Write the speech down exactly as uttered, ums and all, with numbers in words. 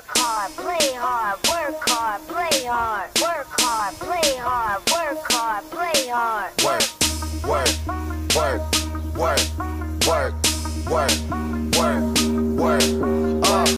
work hard, play hard, work hard, play hard, work hard, play hard, work hard, play hard. Work, work, work, work, work, work, work.